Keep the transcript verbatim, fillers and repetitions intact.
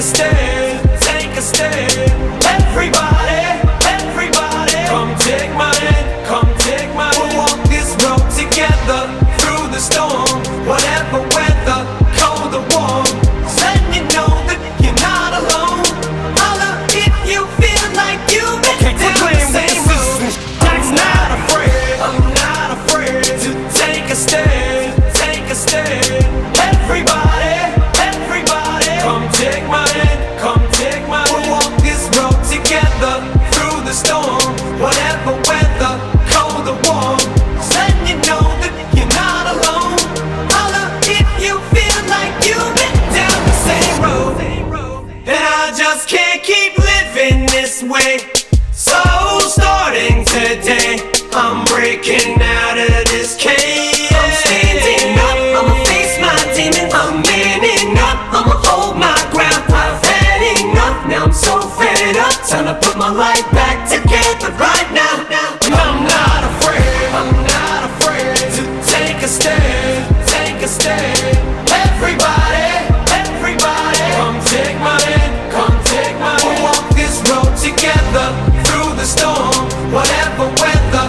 stand, take a stand. Everybody, everybody, come take my hand, come take my hand. We'll walk this road together through the storm, whatever weather, cold or warm. Let you know that you're not alone. Holla if you feel like you've been down the same road. I'm not afraid, I'm not afraid to take a stand, take a stand. Everybody, everybody, come take my hand, come take my hand. We'll walk this road together through the storm, whatever weather, cold or warm. Let you know that you're not alone. Holla if you feel like you've been down the same road. And I just can't keep living this way. So starting today, I'm breaking out of this cage. I'm standing up, I'ma face my demon. I'm manning up, I'ma hold my ground. I've had enough, now I'm so fed up. Time to put my life back together right now. And I'm not afraid, I'm not afraid to take a stand, take a stand. Everybody, everybody, come take my hand, come take my hand. We'll walk this road together through the storm, whatever weather,